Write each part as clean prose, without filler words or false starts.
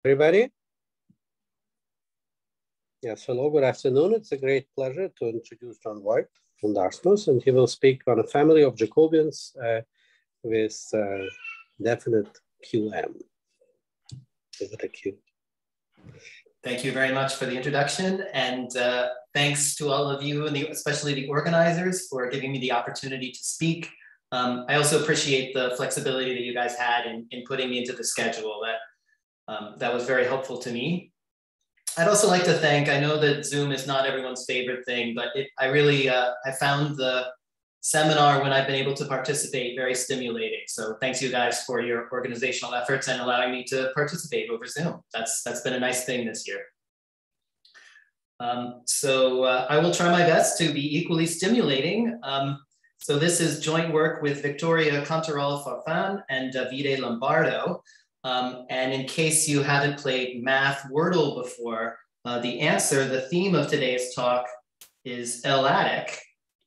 Everybody? Yes, hello, good afternoon. It's a great pleasure to introduce John Voight from Dartmouth, and he will speak on a family of Jacobians with definite QM, with a Q. Thank you very much for the introduction, and thanks to all of you, and especially the organizers, for giving me the opportunity to speak. I also appreciate the flexibility that you guys had in putting me into the schedule. That was very helpful to me. I'd also like to thank, I know that Zoom is not everyone's favorite thing, but I found the seminar when I've been able to participate very stimulating. So thanks you guys for your organizational efforts and allowing me to participate over Zoom. That's been a nice thing this year. I will try my best to be equally stimulating. So this is joint work with Victoria Cantarol-Farfan and Davide Lombardo. And in case you haven't played Math Wordle before, the theme of today's talk is L-adic.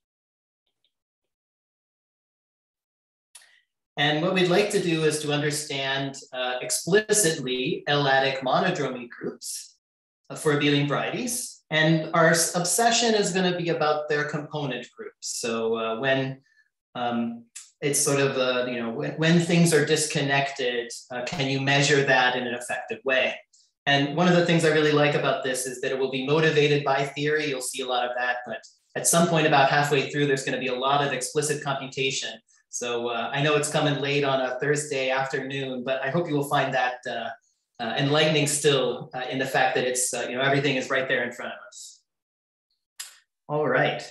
And what we'd like to do is to understand explicitly L-adic monodromy groups for abelian varieties. And our obsession is going to be about their component groups. So when it's sort of, when things are disconnected, can you measure that in an effective way? And one of the things I really like about this is that it will be motivated by theory. You'll see a lot of that, but at some point about halfway through, there's going to be a lot of explicit computation. So I know it's coming late on a Thursday afternoon, but I hope you will find that enlightening still in the fact that it's, everything is right there in front of us. All right.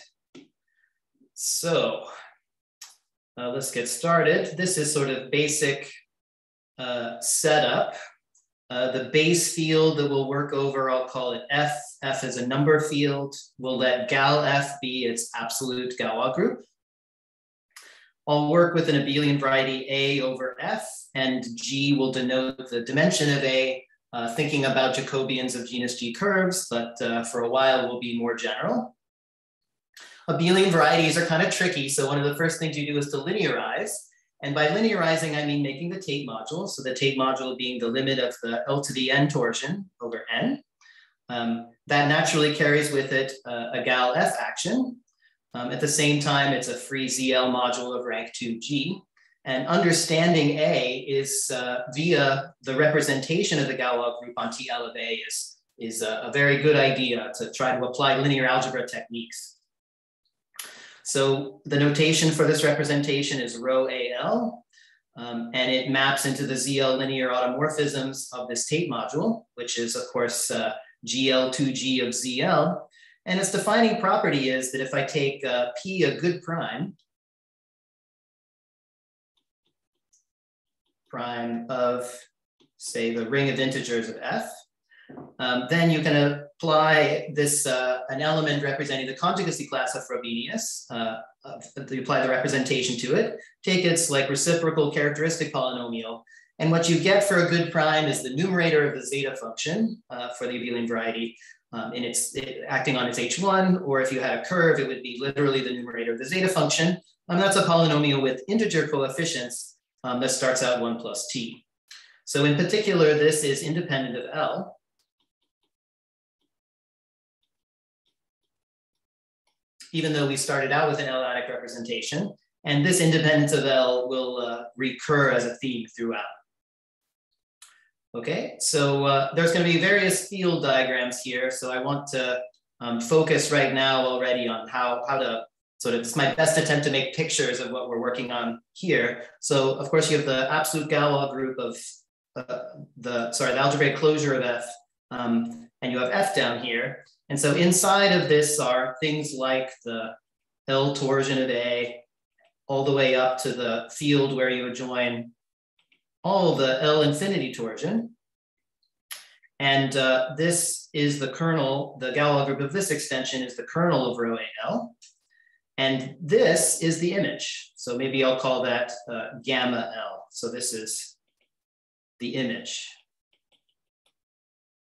So let's get started. This is sort of basic setup. The base field that we'll work over, I'll call it F. F is a number field. We'll let gal F be its absolute Galois group. I'll work with an abelian variety A over F, and G will denote the dimension of A, thinking about Jacobians of genus G curves, but for a while will be more general. Abelian varieties are kind of tricky, so one of the first things you do is to linearize. And by linearizing, I mean making the Tate module. So the Tate module being the limit of the L to the n torsion over n. That naturally carries with it a gal F action. At the same time, it's a free ZL module of rank 2G. And understanding A is via the representation of the Galois group on TL of A is a very good idea to try to apply linear algebra techniques. So the notation for this representation is rho AL, and it maps into the ZL linear automorphisms of this Tate module, which is, of course, GL2G of ZL. And its defining property is that if I take P a good prime of, say, the ring of integers of F, then you can apply this, an element representing the conjugacy class of Frobenius, you apply the representation to it, take its reciprocal characteristic polynomial, and what you get for a good prime is the numerator of the zeta function for the abelian variety, acting on its H1, or if you had a curve, it would be literally the numerator of the zeta function. That's a polynomial with integer coefficients that starts out 1 plus t. So in particular, this is independent of L. Even though we started out with an L-adic representation, and this independence of L will recur as a theme throughout. Okay, so there's going to be various field diagrams here, so I want to focus right now already on how to it's my best attempt to make pictures of what we're working on here. So of course you have the absolute Galois group of the algebraic closure of F, and you have F down here. And so inside of this are things like the L torsion of A, all the way up to the field where you would join all the L infinity torsion. And this is the kernel, the Galois group of this extension is the kernel of rho AL. And this is the image. So maybe I'll call that gamma L. So this is the image.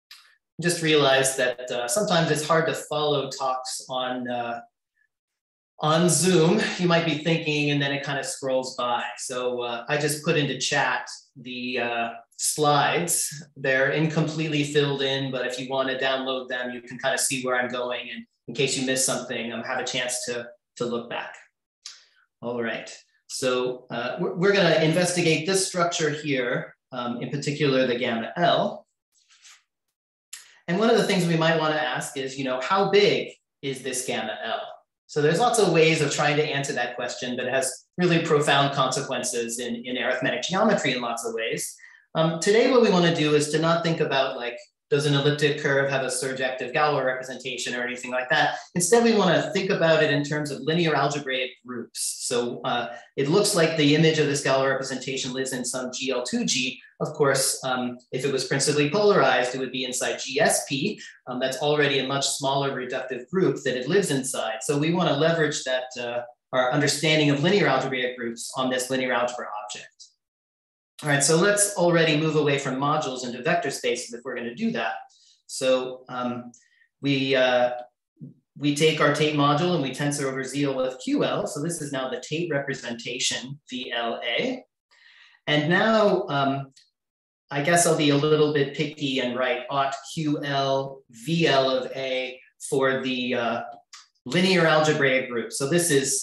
Just realized that sometimes it's hard to follow talks on on Zoom, you might be thinking, and then it kind of scrolls by. So I just put into chat the slides. They're incompletely filled in, but if you want to download them, you can kind of see where I'm going. And in case you missed something, have a chance to look back. All right. So we're going to investigate this structure here, in particular the gamma L. And one of the things we might want to ask is, how big is this gamma L? So there's lots of ways of trying to answer that question, but it has really profound consequences in arithmetic geometry in lots of ways. Today, what we want to do is to not think about like, does an elliptic curve have a surjective Galois representation or anything like that? Instead, we want to think about it in terms of linear algebraic groups. So it looks like the image of this Galois representation lives in some GL2G. Of course, if it was principally polarized, it would be inside GSP. That's already a much smaller reductive group that it lives inside. So we want to leverage that, our understanding of linear algebraic groups on this linear algebra object. All right, so let's already move away from modules into vector spaces if we're going to do that. So we take our Tate module and we tensor over ZL with QL. So this is now the Tate representation, VLA. And now I guess I'll be a little bit picky and write aught QL VL of A for the linear algebraic group. So this is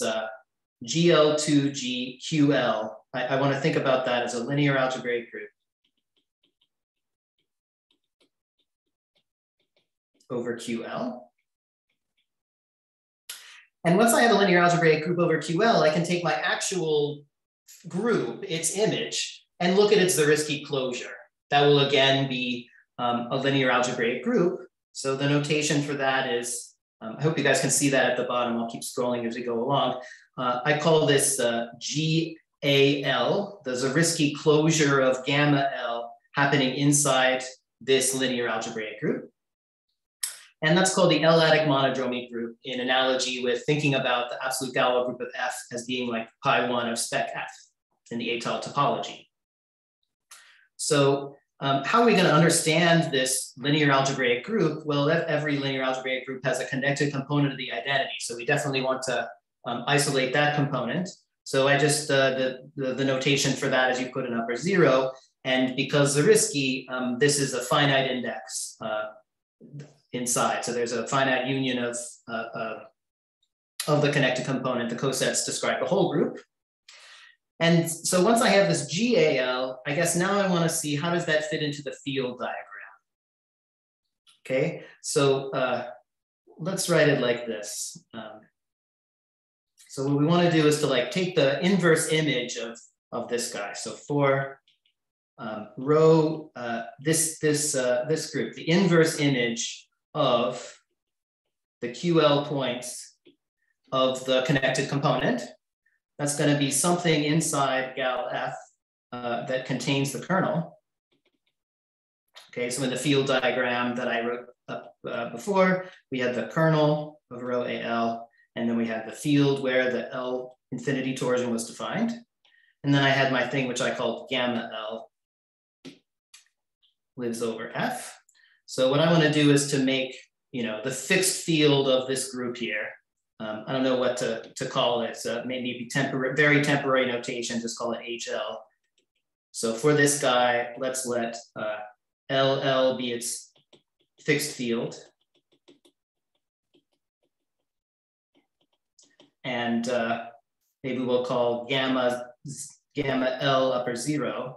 GL2G QL. I want to think about that as a linear algebraic group over QL. And once I have a linear algebraic group over QL, I can take my actual group, its image, and look at its Zariski closure. That will again be a linear algebraic group. So the notation for that is, I hope you guys can see that at the bottom. I'll keep scrolling as we go along. I call this GAL, the Zariski closure of gamma L happening inside this linear algebraic group. And that's called the L-adic monodromy group in analogy with thinking about the absolute Galois group of F as being like pi1 of spec F in the étale topology. So how are we going to understand this linear algebraic group? Well, every linear algebraic group has a connected component of the identity. So we definitely want to isolate that component. So I just, the notation for that is you put an upper 0. And because Zariski, this is a finite index inside. So there's a finite union of the connected component. The cosets describe the whole group. And so once I have this GAL, I guess now I want to see how does that fit into the field diagram. Okay, so let's write it like this. So what we want to do is to like take the inverse image of this guy. So for rho, this group, the inverse image of the QL points of the connected component, that's going to be something inside Gal F that contains the kernel. Okay, so in the field diagram that I wrote up before, we had the kernel of rho AL, and then we had the field where the L infinity torsion was defined. And then I had my thing, which I called gamma L lives over F. So what I want to do is to make, the fixed field of this group here. I don't know what to call it. So maybe temporary, very temporary notation, just call it HL. So for this guy, let's let LL be its fixed field. And maybe we'll call gamma L upper 0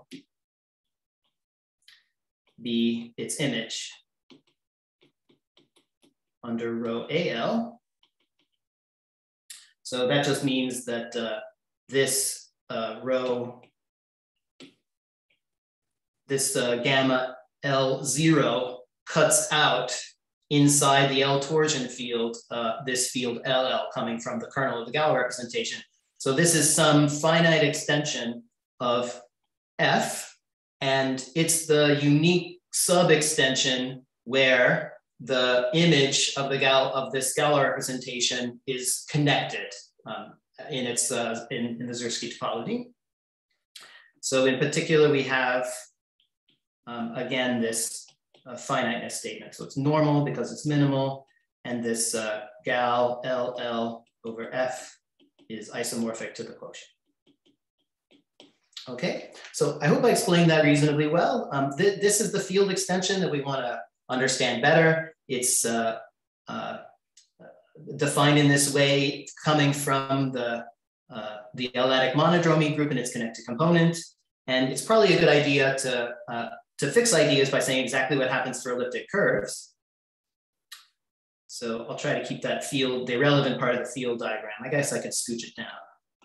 be its image under rho AL. So that just means that this rho, this gamma L0 cuts out inside the L torsion field, this field LL coming from the kernel of the Galois representation. So this is some finite extension of F, and it's the unique sub-extension where the image of this Galois representation is connected in the Zariski topology. So in particular, we have, again, this finiteness statement. So it's normal because it's minimal, and this gal LL over F is isomorphic to the quotient. Okay, so I hope I explained that reasonably well. This is the field extension that we want to understand better. It's defined in this way, coming from the L-adic monodromy group and its connected component. And it's probably a good idea to fix ideas by saying exactly what happens for elliptic curves. So I'll try to keep that field, the irrelevant part of the field diagram. I guess I can scooch it down.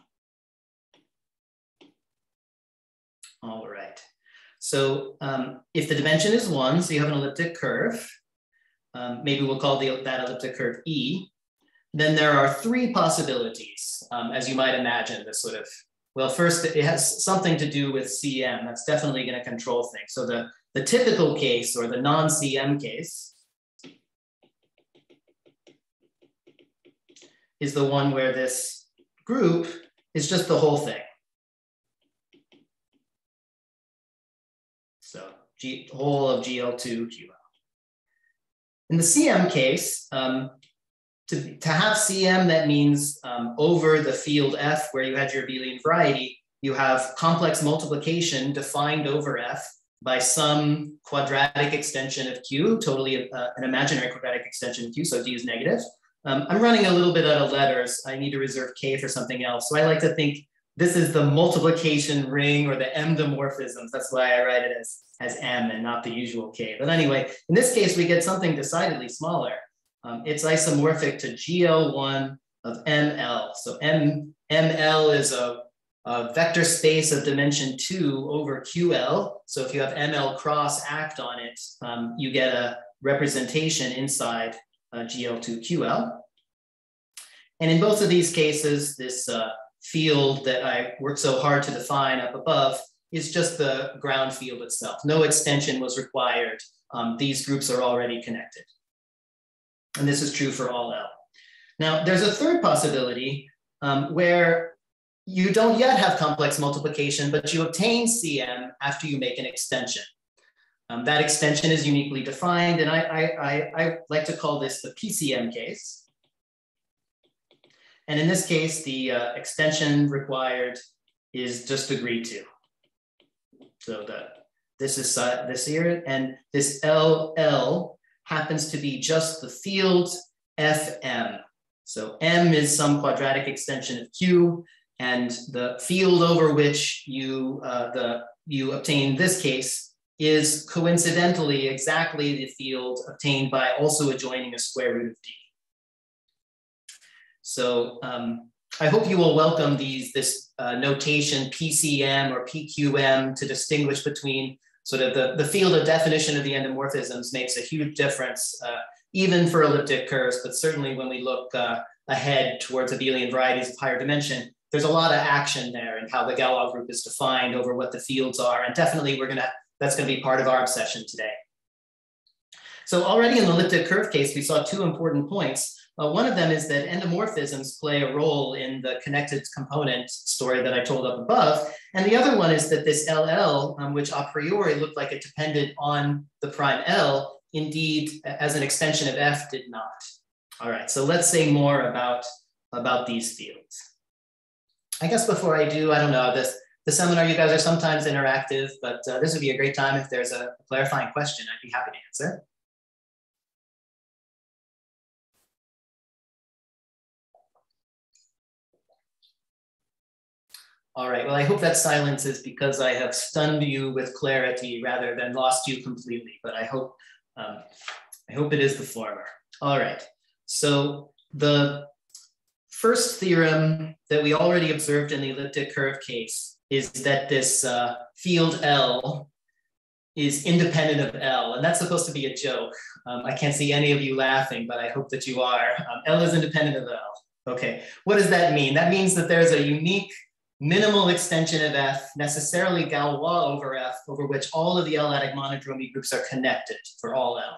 All right. So if the dimension is 1, so you have an elliptic curve, maybe we'll call that elliptic curve E, then there are 3 possibilities, as you might imagine, this sort of, well, first, it has something to do with CM. That's definitely going to control things. So the typical case, or the non-CM case, is the one where this group is just the whole thing. So whole of GL2 QL. In the CM case, to have CM, that means over the field F where you had your abelian variety, you have complex multiplication defined over F by some quadratic extension of Q, totally an imaginary quadratic extension of Q, so D is negative. I'm running a little bit out of letters. I need to reserve K for something else. So I like to think this is the multiplication ring or the M dimorphisms. That's why I write it as M and not the usual K. But anyway, in this case, we get something decidedly smaller. It's isomorphic to GL1 of ML. So ML is a vector space of dimension 2 over QL. So if you have ML cross act on it, you get a representation inside GL2 QL. And in both of these cases, this field that I worked so hard to define up above is just the ground field itself. No extension was required. These groups are already connected. And this is true for all L. Now, there's a third possibility where you don't yet have complex multiplication, but you obtain CM after you make an extension. That extension is uniquely defined, and I like to call this the PCM case. And in this case, the extension required is just agreed to. So this is this here, and this LL happens to be just the field FM. So M is some quadratic extension of Q, and the field over which you obtain this case is coincidentally exactly the field obtained by also adjoining a square root of D. So I hope you will welcome this notation PCM or PQM to distinguish between sort of the field of definition of the endomorphisms makes a huge difference, even for elliptic curves, but certainly when we look ahead towards abelian varieties of higher dimension, there's a lot of action there in how the Galois group is defined over what the fields are. And definitely that's gonna be part of our obsession today. So already in the elliptic curve case, we saw 2 important points. One of them is that endomorphisms play a role in the connected component story that I told up above. And the other one is that this LL, which a priori looked like it depended on the prime L, indeed, as an extension of F, did not. All right, so let's say more about these fields. I guess before I do, I don't know, the seminar, you guys are sometimes interactive, but this would be a great time if there's a clarifying question, I'd be happy to answer. All right, well, I hope that silence is because I have stunned you with clarity rather than lost you completely, but I hope it is the former. All right, so the first theorem that we already observed in the elliptic curve case is that this field L is independent of L, and that's supposed to be a joke. I can't see any of you laughing, but I hope that you are. L is independent of L. Okay, what does that mean? That means that there's a unique minimal extension of F, necessarily Galois over F, over which all of the L-adic monodromy groups are connected for all L.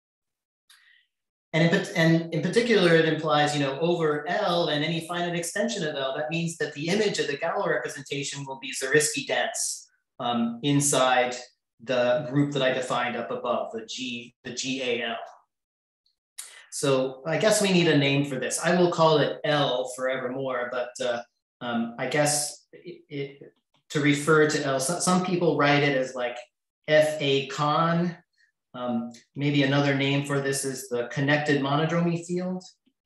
And in particular, it implies, over L and any finite extension of L, that means that the image of the Galois representation will be Zariski dense inside the group that I defined up above, the GAL. So I guess we need a name for this. I will call it L forevermore, but I guess to refer to L, some people write it as like FA con. Maybe another name for this is the connected monodromy field.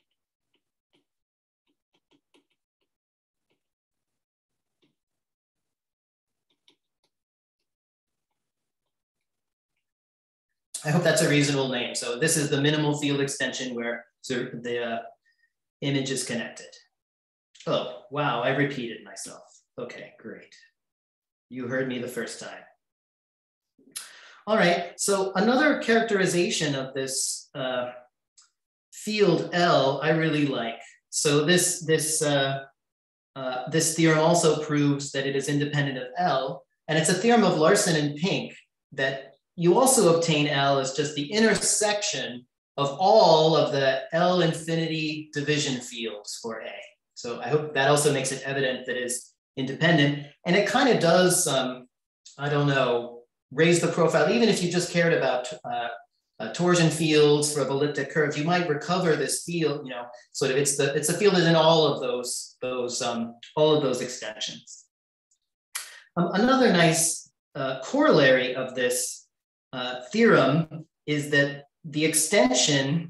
I hope that's a reasonable name. So this is the minimal field extension where the image is connected. Oh, wow, I repeated myself. Okay, great. You heard me the first time. All right, so another characterization of this field L I really like. So this theorem also proves that it is independent of L, and it's a theorem of Larson and Pink that you also obtain L as just the intersection of all of the L infinity division fields for A. So I hope that also makes it evident that it's independent. And it kind of does, I don't know, raise the profile. Even if you just cared about torsion fields for elliptic curves, you might recover this field, you know, sort of it's a field in all of those extensions. Another nice corollary of this theorem is that the extension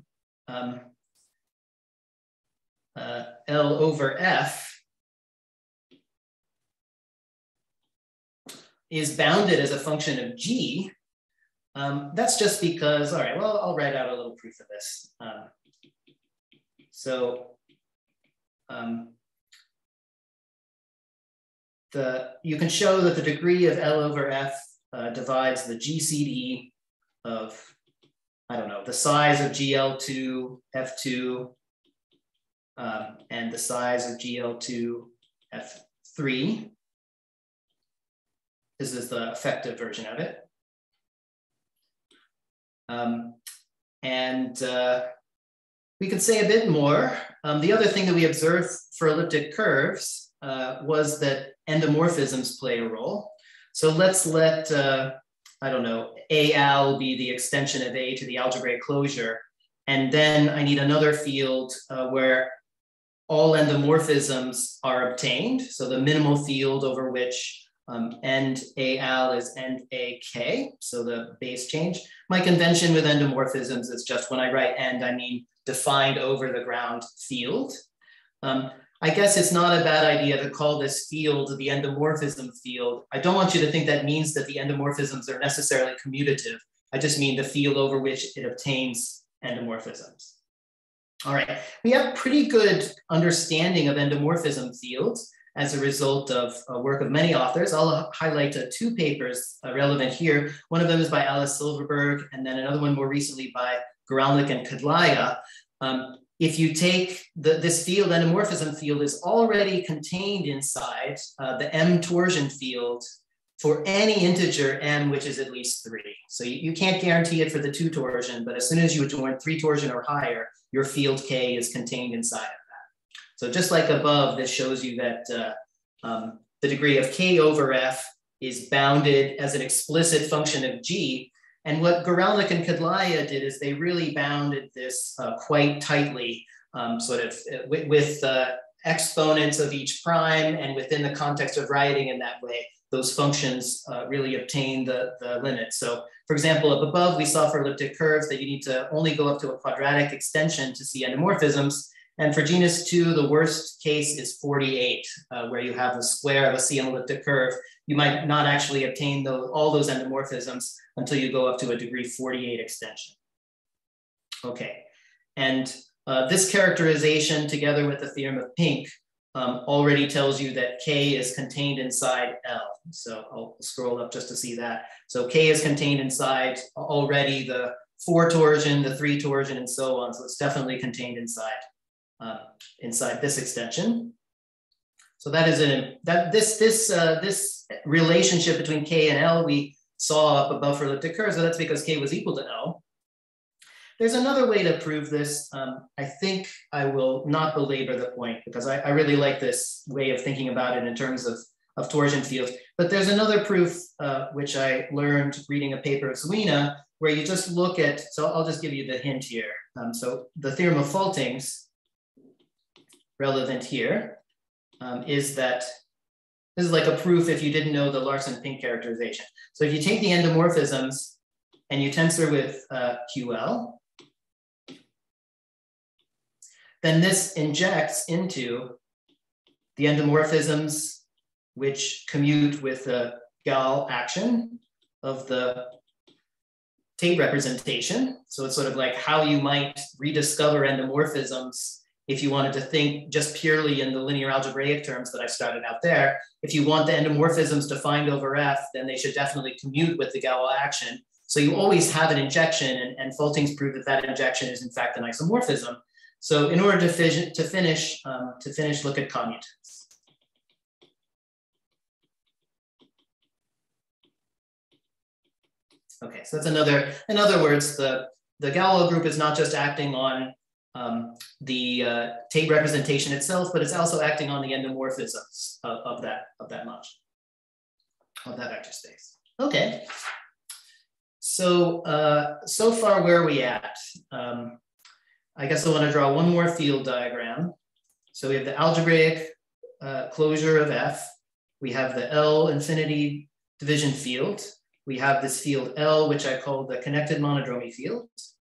L over F is bounded as a function of G. That's just because, all right, well, I'll write out a little proof of this. You can show that the degree of L over F divides the GCD of, I don't know, the size of GL2, F2, and the size of GL2, F3. This is the effective version of it. We could say a bit more. The other thing that we observed for elliptic curves was that endomorphisms play a role. So let's let, I don't know, AL be the extension of A to the algebraic closure. And then I need another field where all endomorphisms are obtained. So the minimal field over which end AL is end AK, so the base change. My convention with endomorphisms is just when I write end, I mean defined over the ground field. I guess it's not a bad idea to call this field the endomorphism field. I don't want you to think that means that the endomorphisms are necessarily commutative. I just mean the field over which it obtains endomorphisms. All right, we have pretty good understanding of endomorphism fields as a result of work of many authors. I'll highlight two papers relevant here. One of them is by Alice Silverberg, and then another one more recently by Guralnik and Kadlaya. If you take this field, endomorphism field is already contained inside the M torsion field for any integer M, which is at least 3. So you can't guarantee it for the 2 torsion, but as soon as you join 3 torsion or higher, your field K is contained inside of that. So just like above, this shows you that the degree of K over F is bounded as an explicit function of G. And what Guralnik and Kadlaya did is they really bounded this quite tightly, with exponents of each prime, and within the context of writing in that way, those functions really obtain the limit. So for example, up above, we saw for elliptic curves that you need to only go up to a quadratic extension to see endomorphisms. And for genus 2, the worst case is 48, where you have the square of a CM elliptic curve. You might not actually obtain all those endomorphisms until you go up to a degree 48 extension. Okay, and this characterization together with the theorem of Pink already tells you that K is contained inside L. So I'll scroll up just to see that. So K is contained inside already the 4 torsion, the 3 torsion, and so on. So it's definitely contained inside this extension. So that is this relationship between K and L we saw up above for elliptic curves, so that's because K was equal to L. There's another way to prove this. I think I will not belabor the point because I really like this way of thinking about it in terms of of torsion fields. But there's another proof, which I learned reading a paper of Zwina, where you just look at, so I'll just give you the hint here. So the theorem of faulting's relevant here is that this is like a proof if you didn't know the Larson-Pink characterization. So if you take the endomorphisms and you tensor with QL, then this injects into the endomorphisms which commute with the Gall action of the Tate representation. So it's sort of like how you might rediscover endomorphisms if you wanted to think just purely in the linear algebraic terms that I started out there. If you want the endomorphisms defined over F, then they should definitely commute with the Gall action. So you always have an injection, and Faulting's prove that that injection is in fact an isomorphism. So in order to finish, look at commutants. Okay, so that's another, in other words, the Galois group is not just acting on the Tate representation itself, but it's also acting on the endomorphisms of that vector space. Okay, so so far where are we at? I guess I want to draw one more field diagram. So we have the algebraic closure of F. We have the L infinity division field. We have this field L, which I call the connected monodromy field.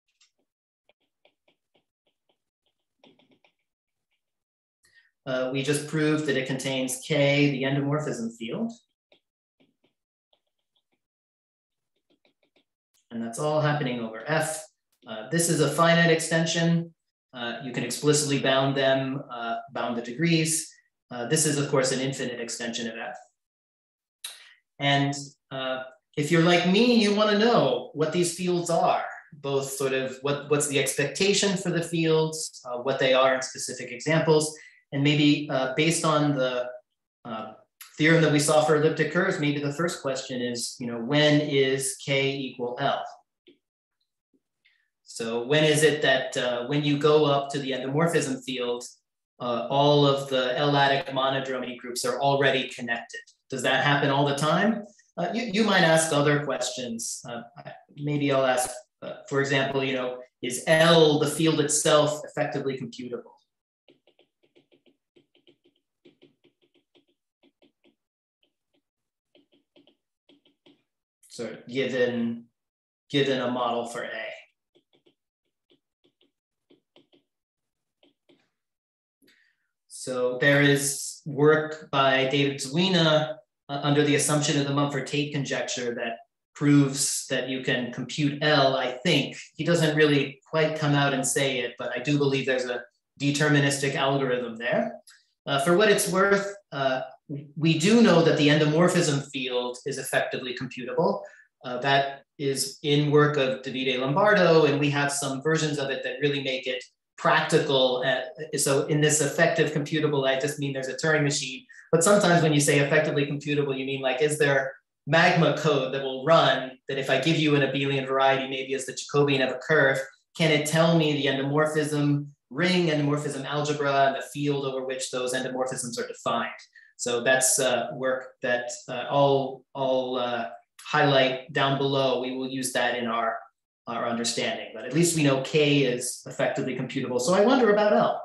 We just proved that it contains K, the endomorphism field. And that's all happening over F. This is a finite extension. You can explicitly bound them, bound the degrees. This is, of course, an infinite extension of F. And if you're like me, you want to know what these fields are, both sort of what's the expectation for the fields, what they are in specific examples, and maybe based on the theorem that we saw for elliptic curves, maybe the first question is, when is K equal L? So when is it that when you go up to the endomorphism field, all of the L-adic monodromy groups are already connected? Does that happen all the time? You might ask other questions. Maybe I'll ask, for example, is L, the field itself, effectively computable? Sort of given a model for A. So there is work by David Zwina under the assumption of the Mumford-Tate conjecture that proves that you can compute L, I think. He doesn't really quite come out and say it, but I do believe there's a deterministic algorithm there. For what it's worth, we do know that the endomorphism field is effectively computable. That is in work of Davide Lombardo, and we have some versions of it that really make it practical. So in this effective computable, I just mean there's a Turing machine. But sometimes when you say effectively computable, you mean like, is there magma code that will run that if I give you an abelian variety, maybe as the Jacobian of a curve, can it tell me the endomorphism ring, endomorphism algebra, and the field over which those endomorphisms are defined? So that's work that I'll highlight down below. We will use that in our understanding, but at least we know K is effectively computable. So I wonder about L.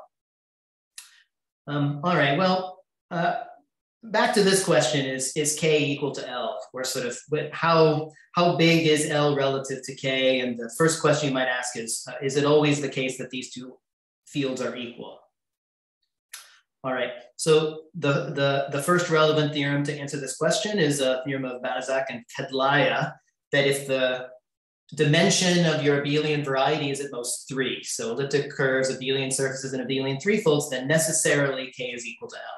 All right, well, back to this question, is K equal to L? Or sort of, how big is L relative to K? And the first question you might ask is it always the case that these two fields are equal? All right, so the first relevant theorem to answer this question is a theorem of Banaszak and Kedlaya, that if the dimension of your abelian variety is at most 3, so elliptic curves, abelian surfaces, and abelian threefolds, then necessarily K is equal to L.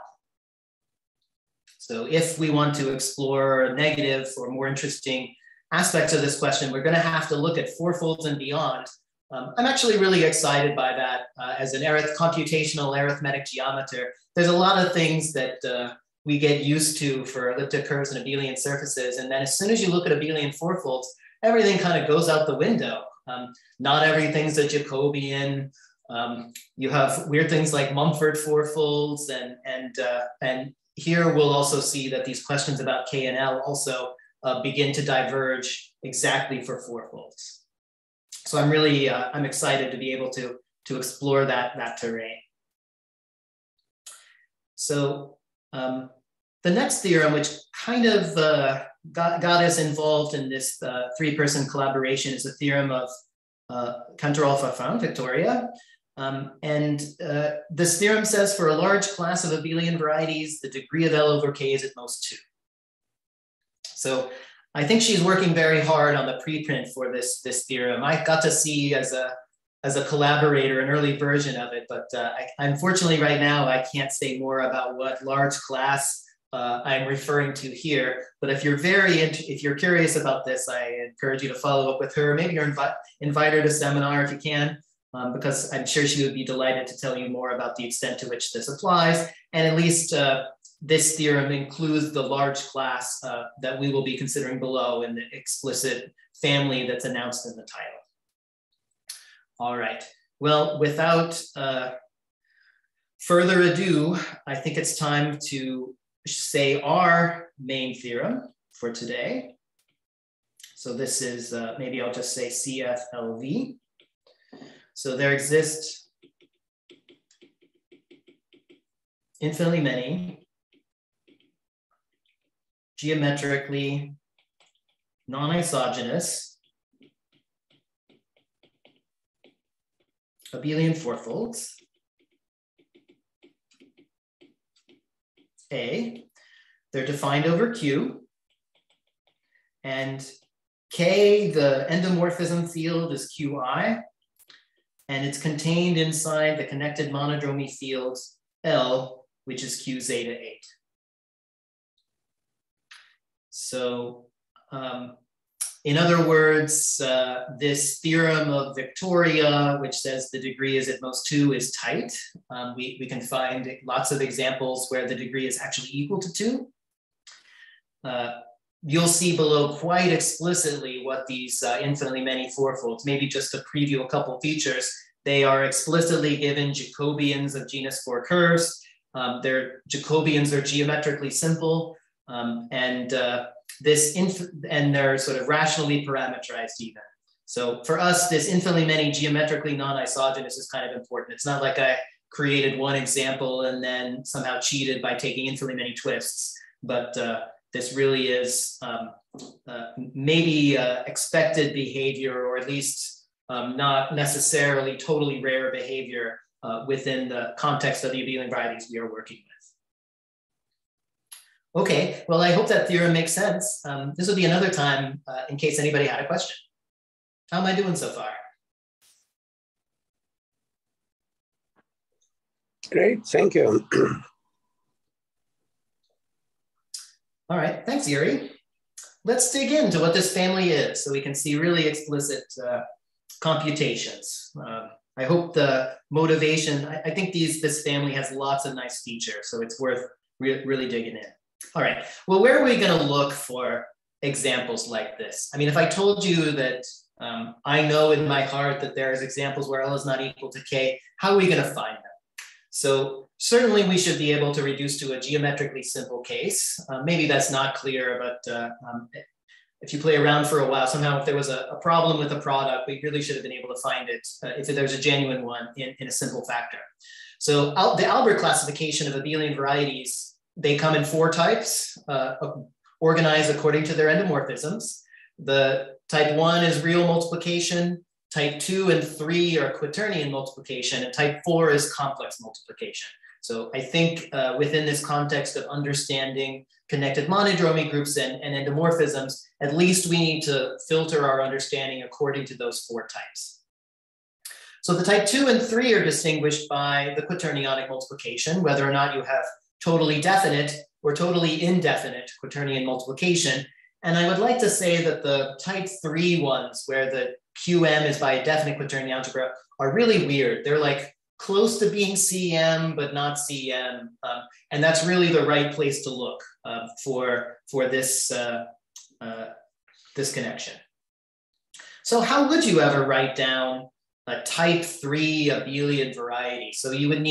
So if we want to explore negative or more interesting aspects of this question, we're going to have to look at fourfolds and beyond. I'm actually really excited by that. As an computational arithmetic geometer, there's a lot of things that we get used to for elliptic curves and abelian surfaces. And then as soon as you look at abelian fourfolds, everything kind of goes out the window. Not everything's a Jacobian. You have weird things like Mumford fourfolds and here we'll also see that these questions about K and L also begin to diverge exactly for fourfolds. So I'm really, I'm excited to be able to explore that terrain. So the next theorem, which kind of got us involved in this three-person collaboration, is a theorem of Cantor-Alpha-Found, Victoria. This theorem says for a large class of abelian varieties, the degree of L over K is at most 2. So I think she's working very hard on the preprint for this theorem. I got to see as a collaborator an early version of it, but unfortunately right now I can't say more about what large class I'm referring to here. But if you're curious about this, I encourage you to follow up with her. Maybe invite her to seminar if you can. Because I'm sure she would be delighted to tell you more about the extent to which this applies. And at least this theorem includes the large class that we will be considering below in the explicit family that's announced in the title. All right, well, without further ado, I think it's time to say our main theorem for today. So this is, maybe I'll just say CFLV. So there exist infinitely many geometrically non-isogenouss abelian fourfolds A. They're defined over Q, and K, the endomorphism field, is Qi. And it's contained inside the connected monodromy field L, which is Q zeta 8. So in other words, this theorem of Victoria, which says the degree is at most 2, is tight. We can find lots of examples where the degree is actually equal to 2. You'll see below quite explicitly what these infinitely many fourfolds, maybe just to preview a couple features. They are explicitly given Jacobians of genus 4 curves. Their Jacobians are geometrically simple, and they're sort of rationally parameterized even. So for us, this infinitely many geometrically non-isogenoous is kind of important. It's not like I created one example and then somehow cheated by taking infinitely many twists, but this really is maybe expected behavior, or at least not necessarily totally rare behavior within the context of the abelian varieties we are working with. Okay, well, I hope that theorem makes sense. This will be another time in case anybody had a question. How am I doing so far? Great, thank you. All right, thanks, Yuri. Let's dig into what this family is so we can see really explicit computations. I hope the motivation, I think this family has lots of nice features, so it's worth really digging in. All right, well, where are we gonna look for examples like this? I mean, if I told you that I know in my heart that there's examples where L is not equal to K, how are we gonna find them? So certainly we should be able to reduce to a geometrically simple case. Maybe that's not clear, but if you play around for a while, somehow if there was a problem with a product, we really should have been able to find it if there's a genuine one in a simple factor. So the Albert classification of abelian varieties, they come in 4 types, organized according to their endomorphisms. The type 1 is real multiplication. Type 2 and 3 are quaternion multiplication, and type 4 is complex multiplication. So I think within this context of understanding connected monodromy groups and endomorphisms, at least we need to filter our understanding according to those 4 types. So the type 2 and 3 are distinguished by the quaternionic multiplication, whether or not you have totally definite or totally indefinite quaternion multiplication. And I would like to say that the type 3 ones, where the QM is by a definite quaternion algebra, are really weird. They're like close to being CM, but not CM. And that's really the right place to look for this, this connection. So how would you ever write down a type 3 abelian variety? So you would need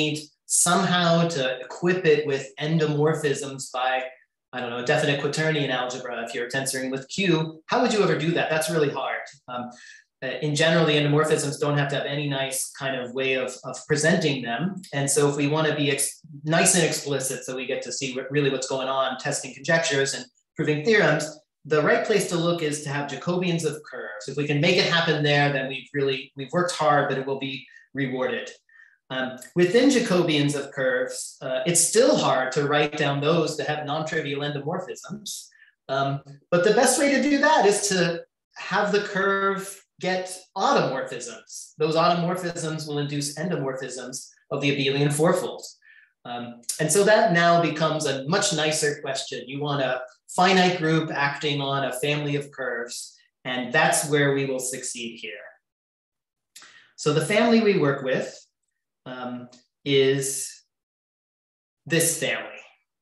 somehow to equip it with endomorphisms by, I don't know, definite quaternion algebra, if you're tensoring with Q, how would you ever do that? That's really hard. In general, the endomorphisms don't have to have any nice kind of way of presenting them. And so if we want to be nice and explicit so we get to see really what's going on, testing conjectures and proving theorems, the right place to look is to have Jacobians of curves. If we can make it happen there, then we've worked hard, but it will be rewarded. Within Jacobians of curves, it's still hard to write down those that have non-trivial endomorphisms. But the best way to do that is to have the curve get automorphisms. Those automorphisms will induce endomorphisms of the abelian fourfold. And so that now becomes a much nicer question. You want a finite group acting on a family of curves, and that's where we will succeed here. So the family we work with is this family.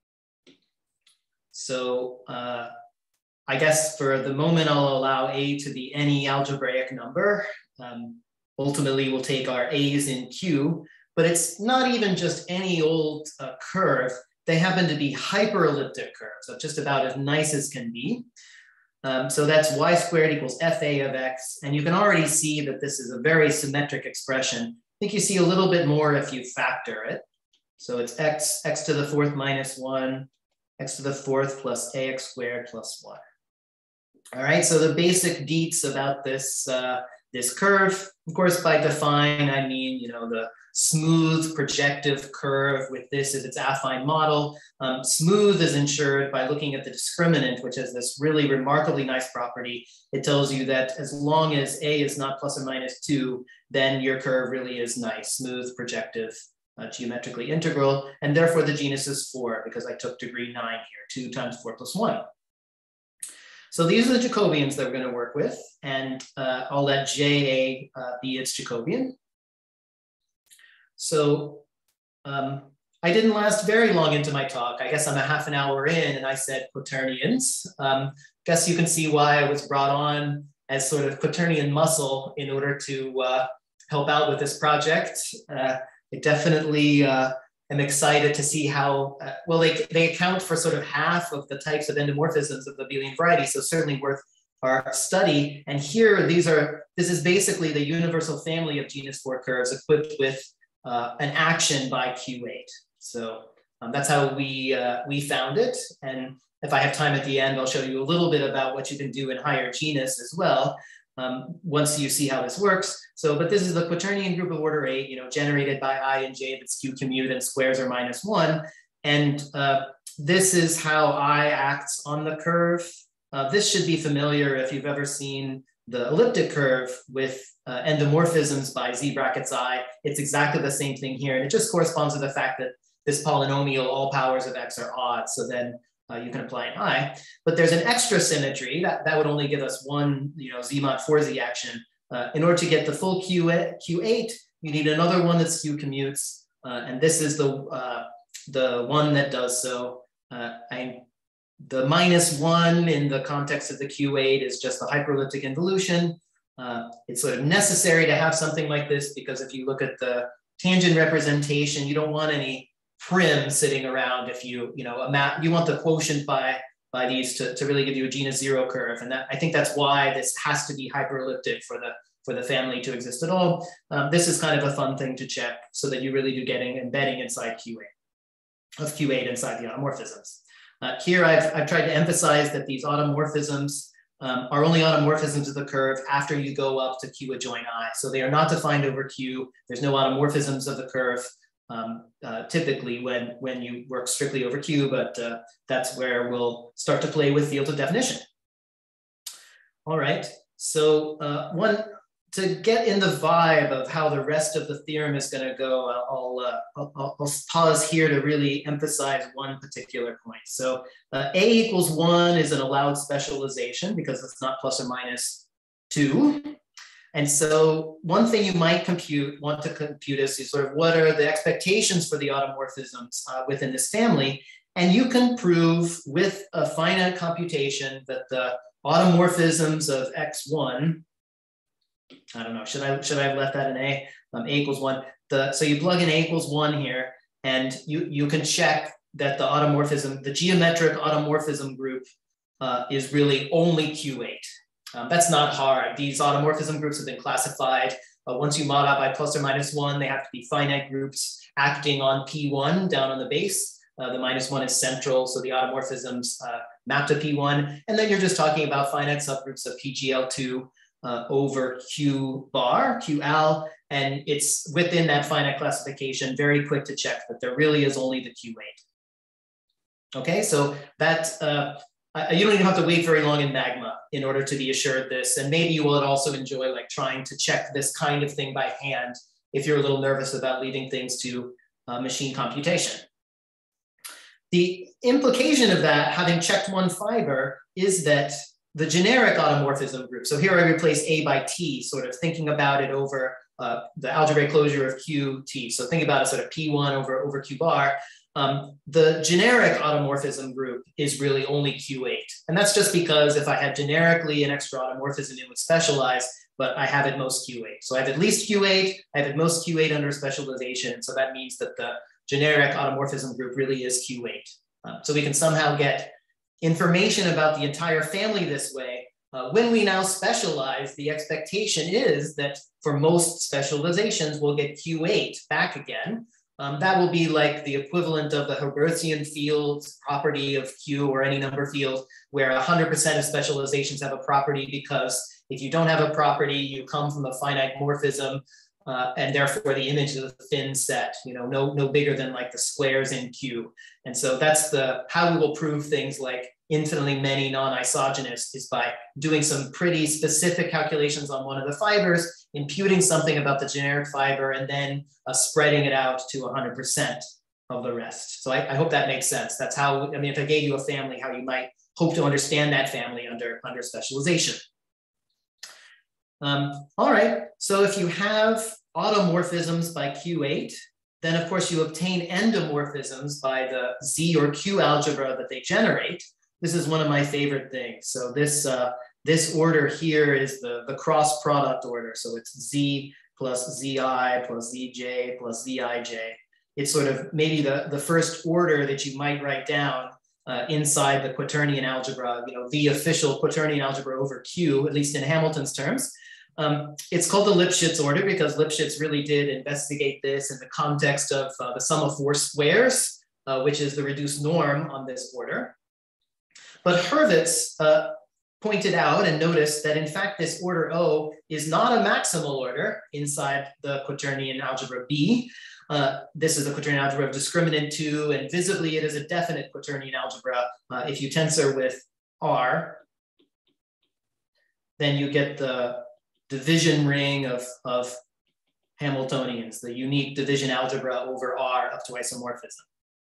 So I guess for the moment, I'll allow A to be any algebraic number. Ultimately, we'll take our A's in Q, but it's not even just any old curve. They happen to be hyperelliptic curves, so just about as nice as can be. So that's y squared equals fa of x. And you can already see that this is a very symmetric expression. I think you see a little bit more if you factor it. So it's x to the fourth minus 1, x to the fourth plus ax squared plus 1. All right, so the basic deets about this, this curve, of course, by define, I mean, you know, the smooth projective curve with this as its affine model. Smooth is ensured by looking at the discriminant, which has this really remarkably nice property. It tells you that as long as A is not plus or minus 2, then your curve really is nice, smooth, projective, geometrically integral. And therefore the genus is 4 because I took degree 9 here, 2 times 4 plus 1. So these are the Jacobians that we're going to work with, and I'll let JA be its Jacobian. So I didn't last very long into my talk. I guess I'm a half an hour in and I said quaternions. Guess you can see why I was brought on as sort of quaternion muscle in order to help out with this project. I definitely am excited to see how, well, they account for sort of half of the types of endomorphisms of the abelian variety, so certainly worth our study. And here, this is basically the universal family of genus 4 curves equipped with an action by Q8. So that's how we found it. And if I have time at the end, I'll show you a little bit about what you can do in higher genus as well, once you see how this works. So, but this is the quaternion group of order 8, you know, generated by I and J that's Q commute and squares are minus 1. And this is how I acts on the curve. This should be familiar if you've ever seen the elliptic curve with endomorphisms by Z brackets I. It's exactly the same thing here. And it just corresponds to the fact that this polynomial, all powers of X are odd. So then you can apply an I. But there's an extra symmetry that would only give us one, you know, Z mod 4Z action. In order to get the full Q8, you need another one that's Q commutes. And this is the one that does so. The minus 1 in the context of the Q8 is just the hyperelliptic involution. It's sort of necessary to have something like this because if you look at the tangent representation, you don't want any prim sitting around. If you want the quotient by these to really give you a genus 0 curve. And that, I think that's why this has to be hyperelliptic for the family to exist at all. This is kind of a fun thing to check so that you really do getting embedding inside Q8 inside the automorphisms. Here I've tried to emphasize that these automorphisms are only automorphisms of the curve after you go up to Q adjoin I. So they are not defined over Q. There's no automorphisms of the curve typically when you work strictly over Q, but that's where we'll start to play with fields of definition. All right, so to get in the vibe of how the rest of the theorem is going to go, I'll pause here to really emphasize one particular point. So A equals 1 is an allowed specialization because it's not plus or minus 2. And so one thing you might want to compute is sort of what are the expectations for the automorphisms within this family. And you can prove with a finite computation that the automorphisms of X1, I don't know, should I have left that in A? A equals 1. So you plug in A equals 1 here, And you can check that the automorphism, the geometric automorphism group is really only Q8. That's not hard. These automorphism groups have been classified. Once you mod out by plus or minus 1, they have to be finite groups acting on P1 down on the base. The -1 is central, so the automorphisms map to P1. And then you're just talking about finite subgroups of PGL2 over Q bar, QL, and it's within that finite classification, very quick to check that there really is only the Q8. Okay, so that, you don't even have to wait very long in Magma in order to be assured this. And maybe you will also enjoy like trying to check this kind of thing by hand if you're a little nervous about leaving things to machine computation. The implication of that, having checked one fiber, is that the generic automorphism group, so here I replace A by T, sort of thinking about it over the algebraic closure of QT. So think about it sort of P1 over Q bar. The generic automorphism group is really only Q8. And that's just because if I had generically an extra automorphism, it would specialize, but I have at most Q8. So I have at least Q8, I have at most Q8 under specialization. So that means that the generic automorphism group really is Q8. So we can somehow get information about the entire family this way. When we now specialize, the expectation is that for most specializations, we'll get Q8 back again. That will be like the equivalent of the Herbertian field property of Q or any number field, where 100% of specializations have a property, because if you don't have a property, you come from a finite morphism, and therefore the image is a thin set, no bigger than like the squares in Q. And so that's how we will prove things like infinitely many non-isogynous, is by doing some pretty specific calculations on one of the fibers, imputing something about the generic fiber, and then spreading it out to 100% of the rest. So I hope that makes sense. That's how, if I gave you a family, how you might hope to understand that family under specialization. All right, so if you have automorphisms by Q8, then of course you obtain endomorphisms by the Z or Q algebra that they generate. This is one of my favorite things. So this order here is the cross product order. So it's Z plus Zi plus Zj plus Zij. It's sort of maybe the first order that you might write down inside the quaternion algebra, the official quaternion algebra over Q, at least in Hamilton's terms. It's called the Lipschitz order because Lipschitz really did investigate this in the context of the sum of four squares, which is the reduced norm on this order. But Hurwitz pointed out and noticed that in fact this order O is not a maximal order inside the quaternion algebra B. This is the quaternion algebra of discriminant 2, and visibly it is a definite quaternion algebra. If you tensor with R, then you get the division ring of Hamiltonians, the unique division algebra over R up to isomorphism.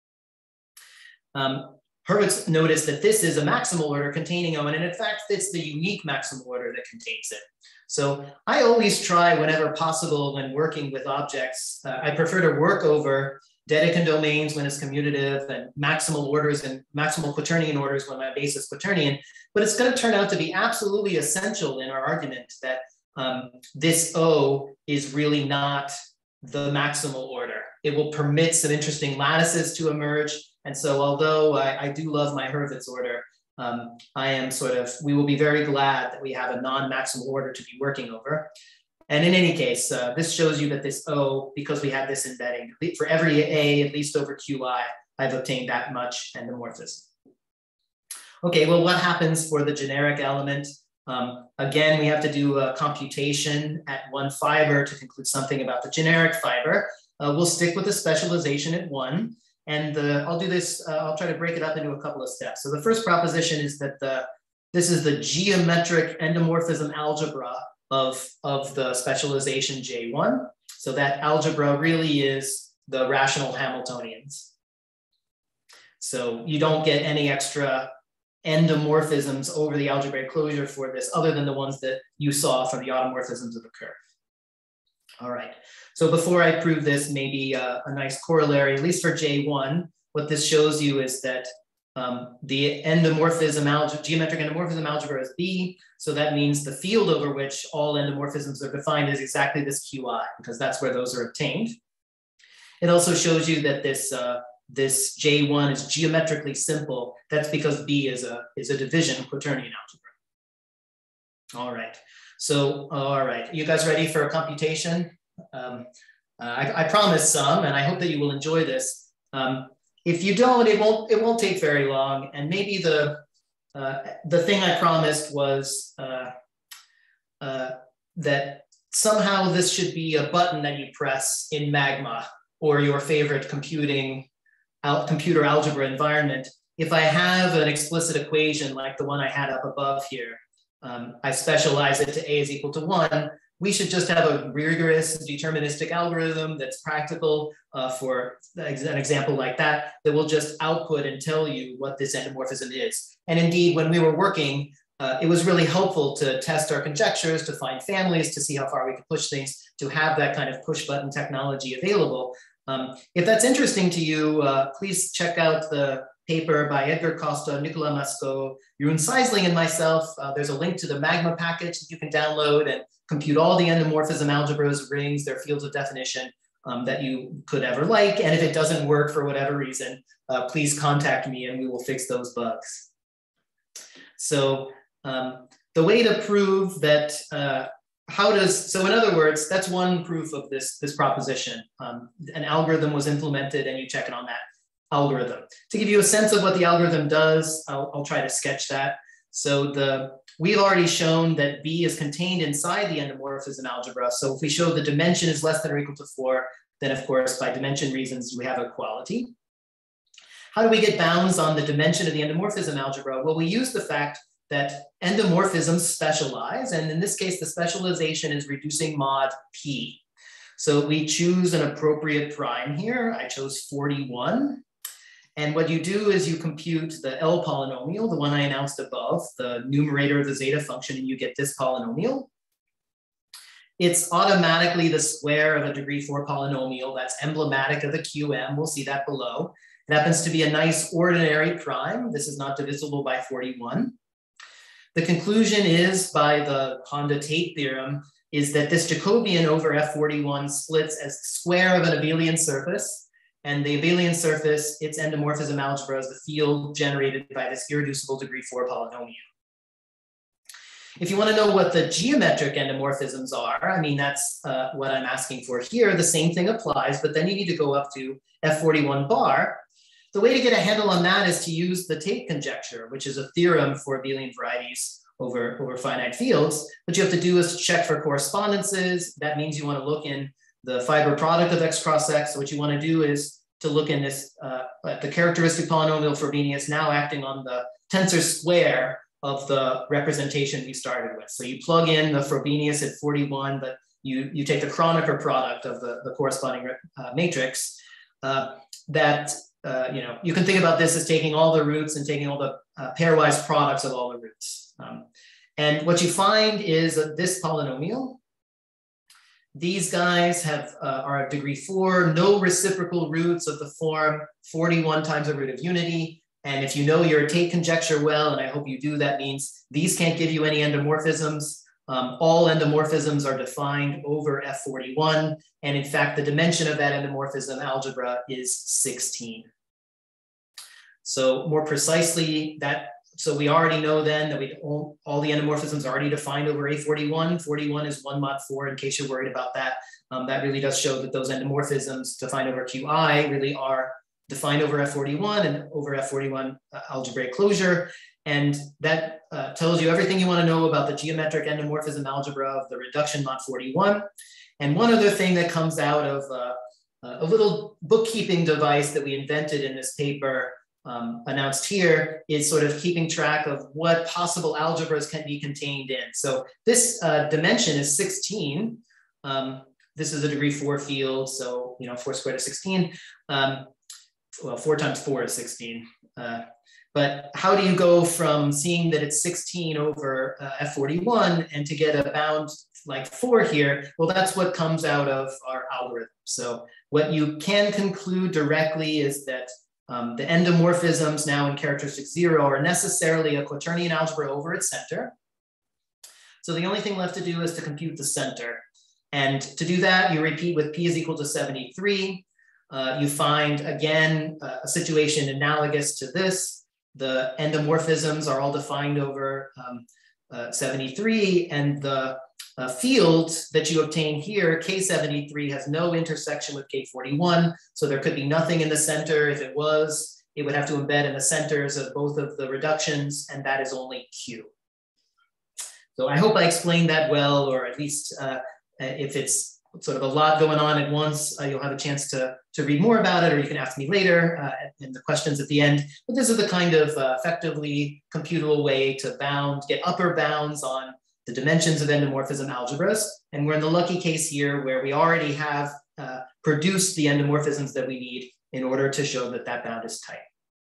Hurwitz noticed that this is a maximal order containing O, and in fact, it's the unique maximal order that contains it. So I always try, whenever possible, when working with objects, I prefer to work over Dedekind domains when it's commutative, and maximal orders and maximal quaternion orders when my base is quaternion. But it's going to turn out to be absolutely essential in our argument that this O is really not the maximal order. It will permit some interesting lattices to emerge. And so although I do love my Hurwitz order, we will be very glad that we have a non-maximal order to be working over. And in any case, this shows you that this O, because we have this embedding, for every A, at least over Qi, I've obtained that much endomorphism. Okay, well, what happens for the generic element? Again, we have to do a computation at one fiber to conclude something about the generic fiber. We'll stick with the specialization at 1. And I'll do this, I'll try to break it up into a couple of steps. So the first proposition is that this is the geometric endomorphism algebra of the specialization J1. So that algebra really is the rational Hamiltonians. So you don't get any extra endomorphisms over the algebraic closure for this other than the ones that you saw from the automorphisms of the curve. All right, so before I prove this, maybe a nice corollary, at least for J1, what this shows you is that the geometric endomorphism algebra is B, so that means the field over which all endomorphisms are defined is exactly this Qi, because that's where those are obtained. It also shows you that this J1 is geometrically simple. That's because B is a division quaternion algebra. All right. So, all right, you guys ready for a computation? I promised some, and I hope that you will enjoy this. If you don't, it won't take very long. And maybe the thing I promised was that somehow this should be a button that you press in Magma or your favorite computer algebra environment. If I have an explicit equation like the one I had up above here, I specialize it to A is equal to 1. We should just have a rigorous deterministic algorithm that's practical for an example like that will just output and tell you what this endomorphism is. And indeed, when we were working, it was really helpful to test our conjectures, to find families, to see how far we could push things, to have that kind of push button technology available. If that's interesting to you, please check out the paper by Edgar Costa, Nicolas Mascot, Jeroen Seisling, and myself. There's a link to the Magma package that you can download and compute all the endomorphism algebras, rings, their fields of definition that you could ever like. And if it doesn't work for whatever reason, please contact me and we will fix those bugs. So the way to prove that, so in other words, that's one proof of this proposition. An algorithm was implemented and you check it on that algorithm. To give you a sense of what the algorithm does, I'll try to sketch that. So we've already shown that B is contained inside the endomorphism algebra. So if we show the dimension is less than or equal to 4, then of course, by dimension reasons, we have equality. How do we get bounds on the dimension of the endomorphism algebra? Well, we use the fact that endomorphisms specialize, and in this case, the specialization is reducing mod P. So we choose an appropriate prime here. I chose 41. And what you do is you compute the L polynomial, the one I announced above, the numerator of the zeta function, and you get this polynomial. It's automatically the square of a degree 4 polynomial that's emblematic of the QM. We'll see that below. It happens to be a nice ordinary prime. This is not divisible by 41. The conclusion is, by the Honda-Tate theorem, is that this Jacobian over F41 splits as the square of an abelian surface. And the abelian surface, its endomorphism algebra is the field generated by this irreducible degree 4 polynomial. If you want to know what the geometric endomorphisms are, I mean, that's what I'm asking for here. The same thing applies, but then you need to go up to F41 bar. The way to get a handle on that is to use the Tate conjecture, which is a theorem for abelian varieties over finite fields. What you have to do is check for correspondences. That means you want to look in the fiber product of x cross x. So what you want to do is to look in this, the characteristic polynomial Frobenius now acting on the tensor square of the representation we started with. So you plug in the Frobenius at 41, but you take the Kronecker product of the corresponding matrix. You can think about this as taking all the roots and taking all the pairwise products of all the roots. And what you find is that this polynomial, these guys are of degree 4, no reciprocal roots of the form 41 times the root of unity. And if you know your Tate conjecture well, and I hope you do, that means these can't give you any endomorphisms. All endomorphisms are defined over F41. And in fact, the dimension of that endomorphism algebra is 16. So more precisely, so we already know then that all the endomorphisms are already defined over A41. 41 is 1 mod 4, in case you're worried about that. That really does show that those endomorphisms defined over QI really are defined over F41 and over F41 algebraic closure. And that tells you everything you want to know about the geometric endomorphism algebra of the reduction mod 41. And one other thing that comes out of a little bookkeeping device that we invented in this paper announced here is sort of keeping track of what possible algebras can be contained in. So this dimension is 16. This is a degree 4 field. So, 4 squared is 16. Well, 4 times 4 is 16. But how do you go from seeing that it's 16 over F41 and to get a bound like 4 here? Well, that's what comes out of our algorithm. So what you can conclude directly is that the endomorphisms now in characteristic 0 are necessarily a quaternion algebra over its center. So the only thing left to do is to compute the center. And to do that, you repeat with P is equal to 73. you find, again, a situation analogous to this. The endomorphisms are all defined over 73, and the field that you obtain here, K73, has no intersection with K41, so there could be nothing in the center. If it was, it would have to embed in the centers of both of the reductions, and that is only Q. So I hope I explained that well, or at least if it's sort of a lot going on at once, you'll have a chance to read more about it, or you can ask me later in the questions at the end. But this is the kind of effectively computable way to get upper bounds on the dimensions of endomorphism algebras. And we're in the lucky case here where we already have produced the endomorphisms that we need in order to show that that bound is tight.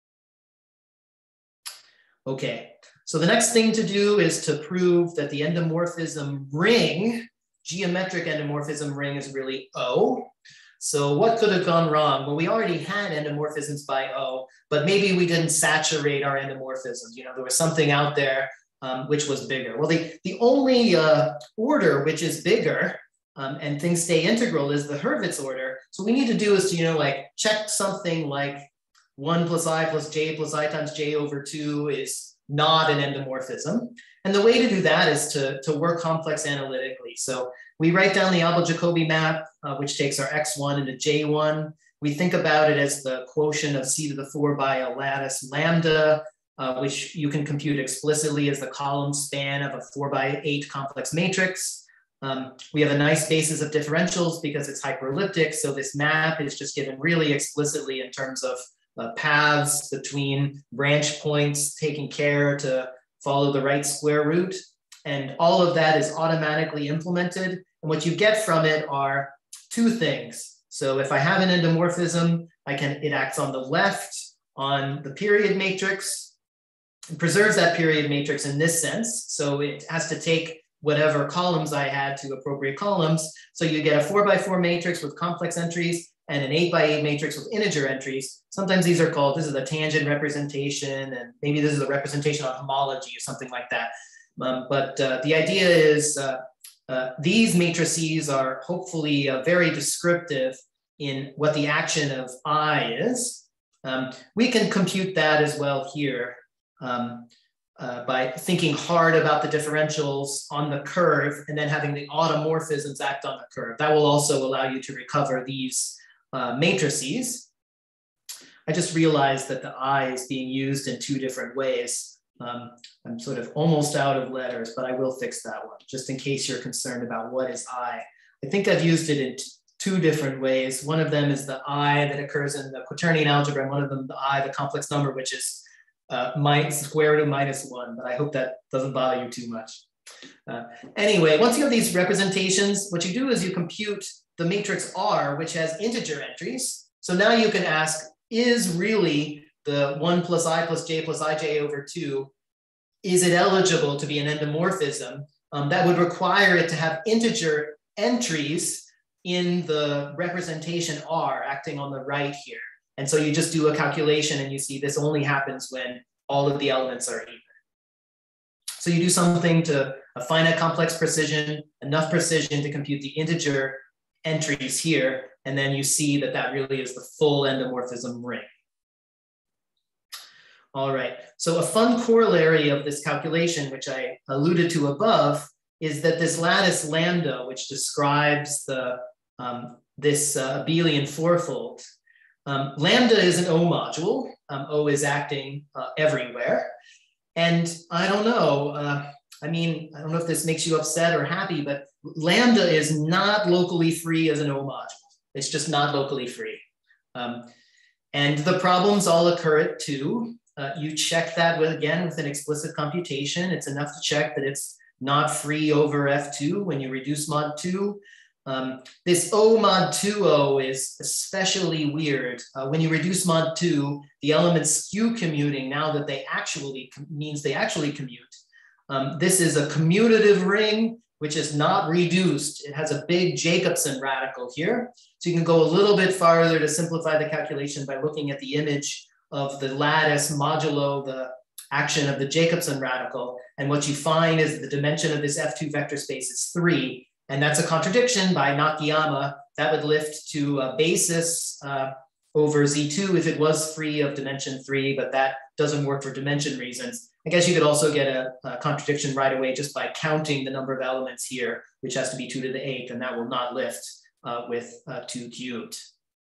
Okay, so the next thing to do is to prove that the endomorphism ring, geometric endomorphism ring, is really O. So what could have gone wrong? Well, we already had endomorphisms by O, but maybe we didn't saturate our endomorphisms. You know, there was something out there which was bigger. Well, the only order which is bigger and things stay integral is the Hurwitz order. So what we need to do is to, you know, like check something like 1 plus I plus j plus I times j over 2 is not an endomorphism. And the way to do that is to work complex analytically. So we write down the Abel-Jacobi map, which takes our x1 into j1. We think about it as the quotient of c to the 4 by a lattice lambda, which you can compute explicitly as the column span of a 4 by 8 complex matrix. We have a nice basis of differentials because it's hyperelliptic. So this map is just given really explicitly in terms of paths between branch points, taking care to follow the right square root. And all of that is automatically implemented. And what you get from it are two things. So if I have an endomorphism, it acts on the left on the period matrix. It preserves that period matrix in this sense. So it has to take whatever columns I had to appropriate columns. So you get a 4 by 4 matrix with complex entries and an 8 by 8 matrix with integer entries. Sometimes these are called, this is a tangent representation, and maybe this is a representation on homology or something like that. But the idea is these matrices are hopefully very descriptive in what the action of I is. We can compute that as well here by thinking hard about the differentials on the curve and then having the automorphisms act on the curve. That will also allow you to recover these matrices. I just realized that the I is being used in two different ways. I'm sort of almost out of letters, but I will fix that one, just in case you're concerned about what is I. I think I've used it in two different ways. One of them is the I that occurs in the quaternion algebra, and one of them the I, the complex number, which is square root of -1, but I hope that doesn't bother you too much. Anyway, once you have these representations, what you do is you compute the matrix R, which has integer entries. So now you can ask, is really the 1 plus I plus j plus ij over 2, is it eligible to be an endomorphism? That would require it to have integer entries in the representation R acting on the right here. And so you just do a calculation and you see this only happens when all of the elements are even. So you do something to a finite complex precision, enough precision to compute the integer entries here. And then you see that that really is the full endomorphism ring. All right, so a fun corollary of this calculation, which I alluded to above, is that this lattice lambda, which describes the, this abelian fourfold, lambda is an O module. O is acting everywhere. And I don't know, I mean, I don't know if this makes you upset or happy, but lambda is not locally free as an O module. It's just not locally free. And the problems all occur at 2. You check that with an explicit computation. It's enough to check that it's not free over F2 when you reduce mod 2. This O mod 2O is especially weird. When you reduce mod 2, the elements skew commuting now that they actually means they actually commute. This is a commutative ring, which is not reduced. It has a big Jacobson radical here. So you can go a little bit farther to simplify the calculation by looking at the image of the lattice modulo the action of the Jacobson radical. And what you find is the dimension of this F2 vector space is 3. And that's a contradiction by Nakayama. That would lift to a basis over Z2 if it was free of dimension 3, but that doesn't work for dimension reasons. I guess you could also get a contradiction right away just by counting the number of elements here, which has to be 2 to the 8th, and that will not lift with 2 cubed.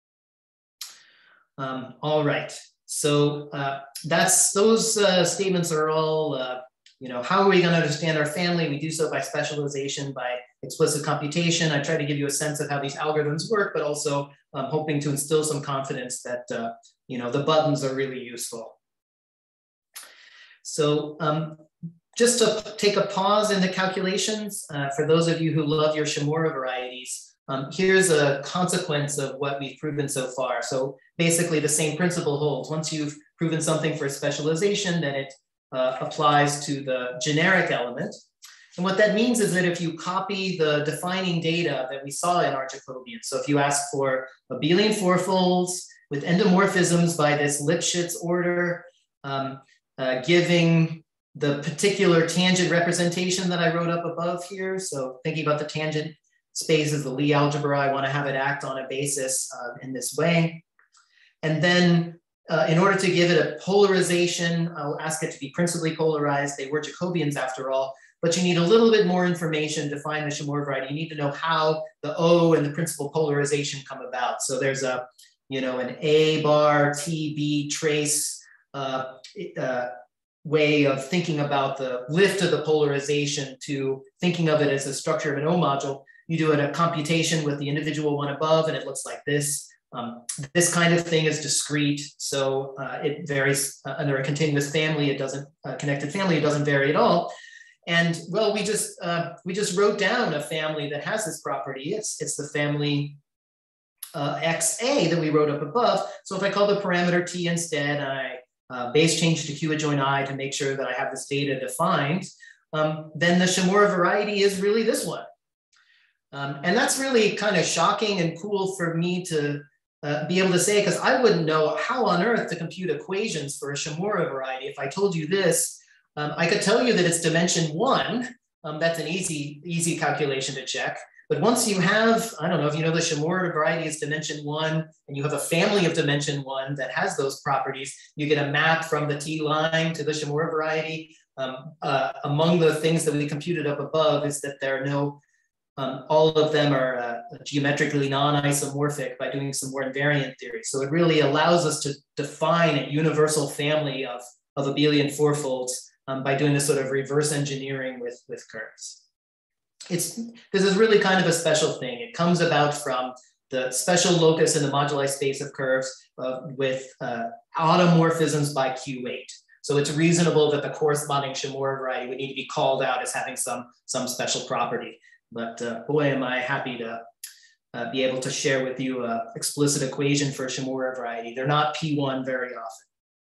All right, so those statements are all, how are we going to understand our family? We do so by specialization, by explicit computation. I try to give you a sense of how these algorithms work, but also hoping to instill some confidence that, the buttons are really useful. So just to take a pause in the calculations, for those of you who love your Shimura varieties, here's a consequence of what we've proven so far. So basically the same principle holds. Once you've proven something for specialization, then it applies to the generic element. And what that means is that if you copy the defining data that we saw in our Jacobians, so if you ask for abelian fourfolds with endomorphisms by this Lipschitz order, giving the particular tangent representation that I wrote up above here. So thinking about the tangent space as the Lie algebra, I want to have it act on a basis in this way. And then in order to give it a polarization, I'll ask it to be principally polarized. They were Jacobians after all, but you need a little bit more information to find the Shimura variety. You need to know how the O and the principal polarization come about. So there's an A bar TB trace way of thinking about the lift of the polarization to thinking of it as the structure of an O module. You do a computation with the individual one above, and it looks like this. This kind of thing is discrete, so it varies under a continuous family. It doesn't connected family. It doesn't vary at all. And well, we just wrote down a family that has this property. It's the family XA that we wrote up above. So if I call the parameter T instead, and I base change to Q adjoin I to make sure that I have this data defined, then the Shimura variety is really this one. And that's really kind of shocking and cool for me to be able to say, because I wouldn't know how on earth to compute equations for a Shimura variety. If I told you this, I could tell you that it's dimension 1. That's an easy calculation to check. But once you have, I don't know if you know the Shimura variety is dimension 1, and you have a family of dimension 1 that has those properties, you get a map from the T line to the Shimura variety. Among the things that we computed up above is that there are no, all of them are geometrically non-isomorphic by doing some more invariant theory. So it really allows us to define a universal family of abelian fourfolds by doing this sort of reverse engineering with curves. This is really kind of a special thing. It comes about from the special locus in the moduli space of curves with automorphisms by Q8. So it's reasonable that the corresponding Shimura variety would need to be called out as having some special property. But boy, am I happy to be able to share with you an explicit equation for a Shimura variety. They're not P1 very often.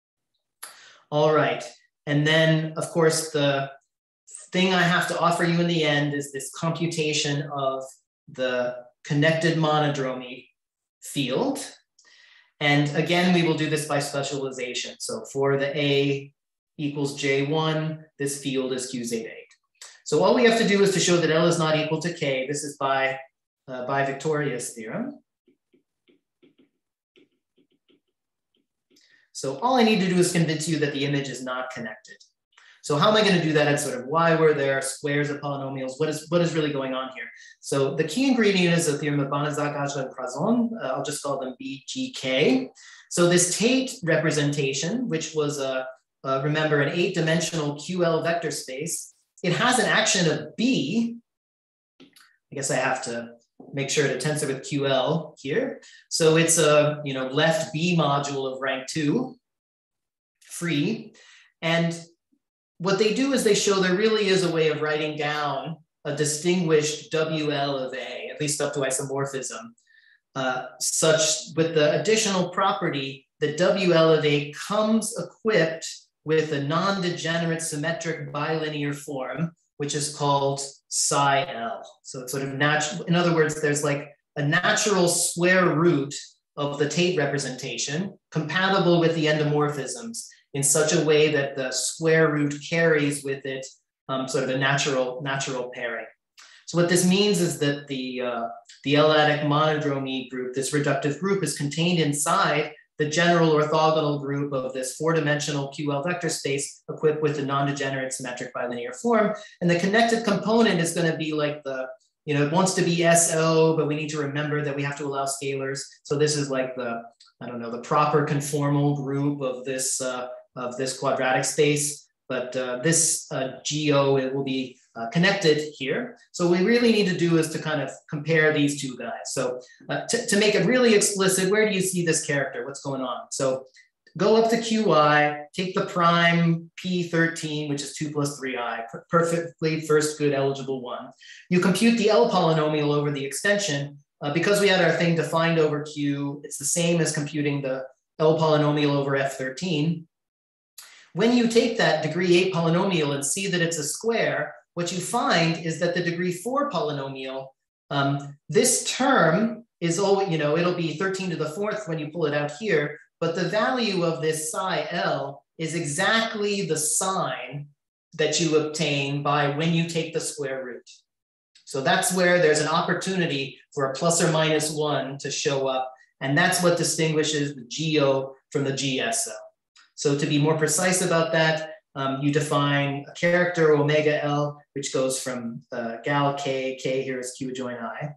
All right, and then of course the thing I have to offer you in the end is this computation of the connected monodromy field. And again, we will do this by specialization. So for the A equals J1, this field is Q zeta 8. So all we have to do is to show that L is not equal to K. This is by Victoria's theorem. So all I need to do is convince you that the image is not connected. So how am I going to do that? It's sort of why were there squares of polynomials? What is really going on here? So the key ingredient is the theorem of Banaszak, Ajla, and Crazon. I'll just call them BGK. So this Tate representation, which was remember an 8-dimensional QL vector space, it has an action of B. I guess I have to make sure to tensor with QL here. So it's a left B module of rank 2, free. And what they do is they show there really is a way of writing down a distinguished WL of A, at least up to isomorphism, such with the additional property that WL of A comes equipped with a non-degenerate symmetric bilinear form, which is called psi L. So it's sort of natural. In other words, there's like a natural square root of the Tate representation compatible with the endomorphisms in such a way that the square root carries with it sort of a natural pairing. So what this means is that the L-adic monodromy group, this reductive group, is contained inside the general orthogonal group of this four-dimensional QL vector space equipped with a non-degenerate symmetric bilinear form. And the connected component is going to be like the, it wants to be SO, but we need to remember that we have to allow scalars. So this is like the, I don't know, the proper conformal group of this quadratic space. But this GO, it will be connected here. So what we really need to do is to kind of compare these two guys. So to make it really explicit, where do you see this character? What's going on? So go up to QI, take the prime P13, which is 2 plus 3i, perfectly first good eligible one. You compute the L polynomial over the extension. Because we had our thing defined over Q, it's the same as computing the L polynomial over F13. When you take that degree 8 polynomial and see that it's a square, what you find is that the degree 4 polynomial, this term is always, it'll be 13 to the 4th when you pull it out here, but the value of this psi L is exactly the sign that you obtain by when you take the square root. So that's where there's an opportunity for a plus or minus 1 to show up, and that's what distinguishes the GO from the GSO. So to be more precise about that, you define a character omega L, which goes from gal K, K here is Q adjoint I.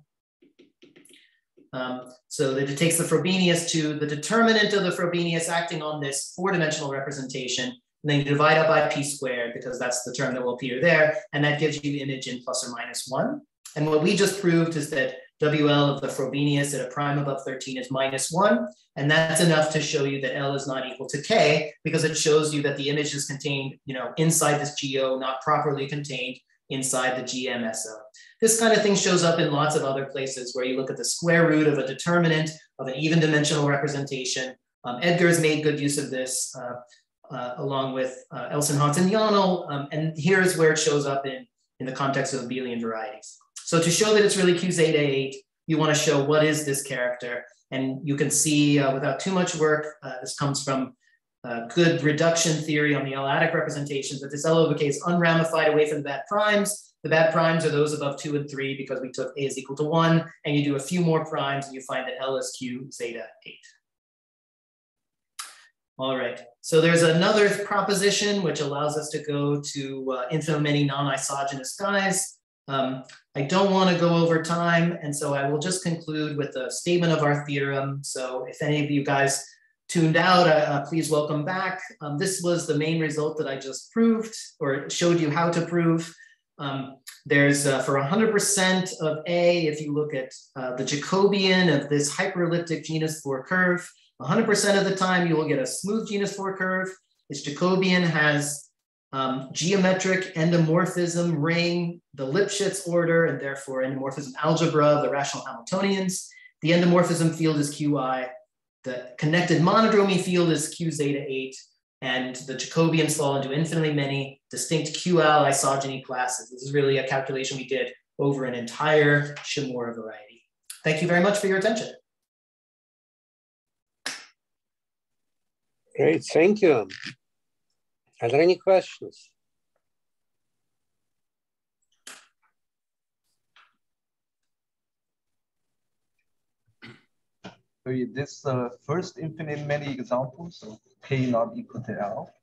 So that it takes the Frobenius to the determinant of the Frobenius acting on this four-dimensional representation, and then you divide up by P squared because that's the term that will appear there, and that gives you image in plus or minus 1. And what we just proved is that WL of the Frobenius at a prime above 13 is minus 1. And that's enough to show you that L is not equal to K, because it shows you that the image is contained, inside this GO, not properly contained inside the GMSO. This kind of thing shows up in lots of other places where you look at the square root of a determinant of an even dimensional representation. Edgar's made good use of this along with Elson, Hans, and Janel. And here's where it shows up in the context of abelian varieties. So to show that it's really Q zeta 8, you want to show what is this character. And you can see without too much work, this comes from good reduction theory on the L-adic representations, that this L over K is unramified away from the bad primes. The bad primes are those above 2 and 3 because we took A is equal to 1, and you do a few more primes and you find that L is Q zeta 8. All right, so there's another proposition which allows us to go to infinitely many non-isogenous guys. I don't want to go over time, and so I will just conclude with a statement of our theorem. So if any of you guys tuned out, please welcome back. This was the main result that I just proved, or showed you how to prove. There's for 100% of A, if you look at the Jacobian of this hyperelliptic genus 4 curve, 100% of the time you will get a smooth genus 4 curve. Its Jacobian has geometric endomorphism ring, the Lipschitz order, and therefore endomorphism algebra of the rational Hamiltonians. The endomorphism field is Qi. The connected monodromy field is Q zeta 8. And the Jacobians fall into infinitely many distinct QL isogeny classes. This is really a calculation we did over an entire Shimura variety. Thank you very much for your attention. Great, thank you. Are there any questions? So this first infinite many example, so K not equal to L?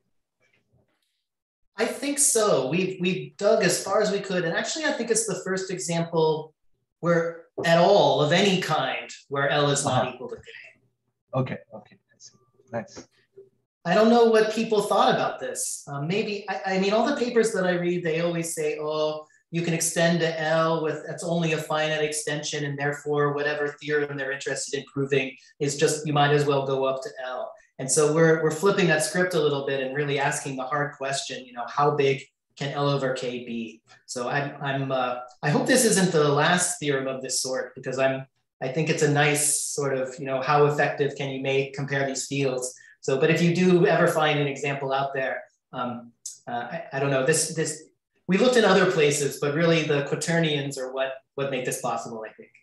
I think so. We've dug as far as we could. And actually, I think it's the first example where at all of any kind where L is not equal to K. Okay, okay, that's nice. I don't know what people thought about this. Maybe, I mean, all the papers that I read, they always say, oh, you can extend to L with, that's only a finite extension, and therefore whatever theorem they're interested in proving is just, you might as well go up to L. And so we're flipping that script a little bit and really asking the hard question, how big can L over K be? So I hope this isn't the last theorem of this sort, because I think it's a nice sort of, how effective can you compare these fields? So, but if you do ever find an example out there, I don't know, we looked in other places, but really the quaternions are what make this possible, I think.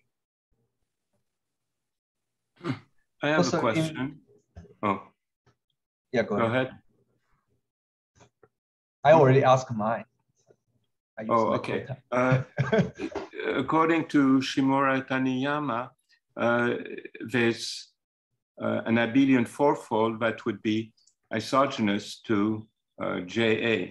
I have a question. Yeah, go ahead. I already asked mine. Oh, okay. according to Shimura Taniyama, there's an abelian fourfold that would be isogenous to JA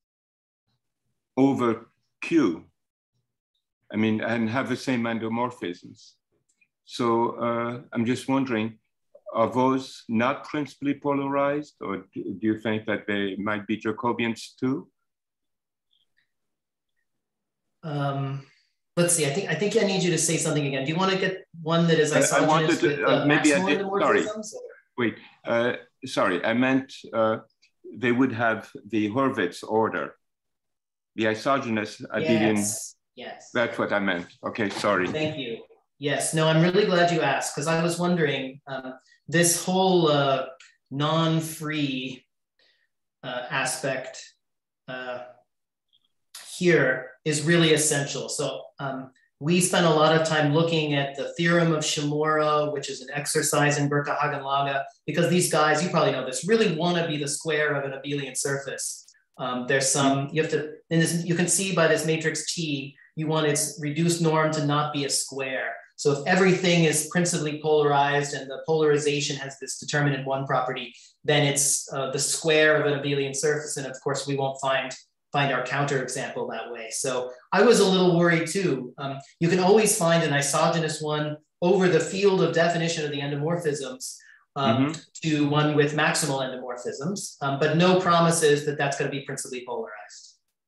over Q. I mean, and have the same endomorphisms. So I'm just wondering, are those not principally polarized, or do you think that they might be Jacobians too? Let's see. I think I need you to say something again. Do you want to get one that is isogenous with maximal endomorphisms? Wait, sorry. I meant they would have the Hurwitz order, the isogenous abelian. Yes. That's what I meant. Okay, sorry. Thank you. Yes. No, I'm really glad you asked, because I was wondering, this whole non-free aspect here is really essential. So we spent a lot of time looking at the theorem of Shimura, which is an exercise in Birka-Hagen-Lage, because these guys, you probably know this, really want to be the square of an abelian surface. There's some, you have to, in this, you can see by this matrix T, you want its reduced norm to not be a square. So if everything is principally polarized and the polarization has this determinant one property, then it's the square of an abelian surface. And of course, we won't find our counterexample that way. So I was a little worried too. You can always find an isogenous one over the field of definition of the endomorphisms to one with maximal endomorphisms, but no promises that that's going to be principally polarized.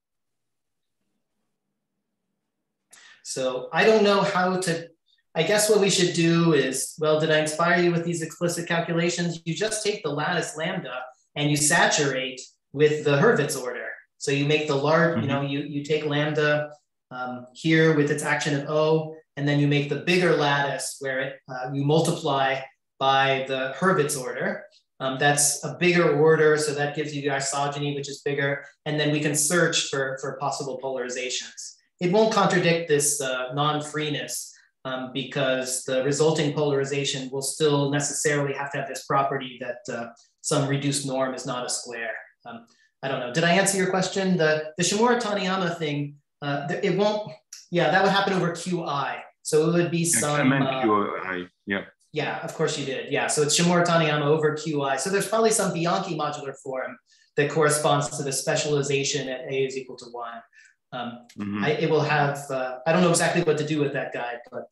So I don't know how to, I guess what we should do is, well, did I inspire you with these explicit calculations? You just take the lattice lambda and you saturate with the Hurwitz order. So you make the large, you know, you take lambda here with its action of O, and then you make the bigger lattice where it, you multiply by the Hurwitz order. That's a bigger order, so that gives you the isogeny, which is bigger, and then we can search for possible polarizations. It won't contradict this non-freeness because the resulting polarization will still necessarily have to have this property that some reduced norm is not a square. I don't know. Did I answer your question? The Shimura Taniyama thing, it won't, yeah, that would happen over Qi. So it would be some. I meant Qi, yeah. Yeah, of course you did. Yeah, so it's Shimura Taniyama over Qi. So there's probably some Bianchi modular form that corresponds to the specialization at A is equal to 1. It will have, I don't know exactly what to do with that guy, but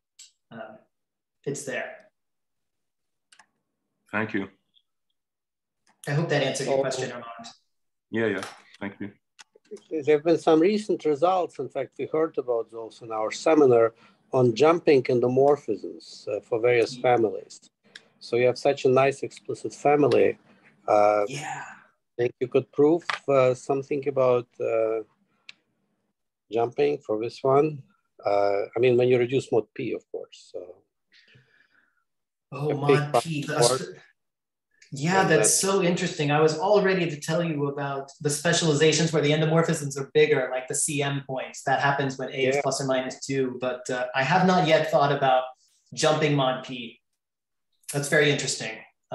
it's there. Thank you. I hope that answered your question, Armand. Yeah, thank you. There have been some recent results. In fact, we heard about those in our seminar on jumping endomorphisms for various families. So you have such a nice explicit family. Yeah. I think you could prove something about jumping for this one. I mean, when you reduce mod P, of course. So mod P. Yeah, that's so interesting. I was all ready to tell you about the specializations where the endomorphisms are bigger, like the CM points. That happens when A is plus or minus 2, but I have not yet thought about jumping mod P. That's very interesting.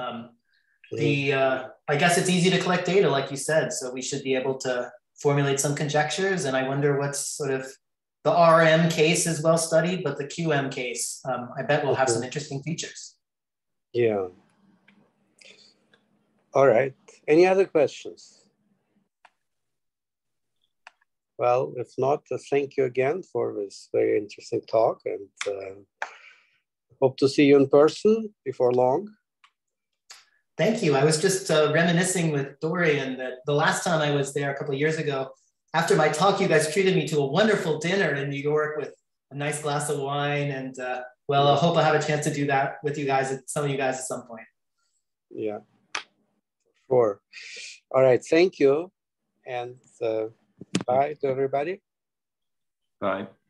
I guess it's easy to collect data, like you said, so we should be able to formulate some conjectures, and I wonder what's sort of, the RM case is well studied, but the QM case, I bet will have some interesting features. Yeah. All right. Any other questions? Well, if not, thank you again for this very interesting talk, and hope to see you in person before long. Thank you. I was just reminiscing with Dorian that the last time I was there a couple of years ago, after my talk, you guys treated me to a wonderful dinner in New York with a nice glass of wine, and well, I hope I have a chance to do that with you guys, some of you guys at some point. Yeah. Sure. All right. Thank you. And bye to everybody. Bye.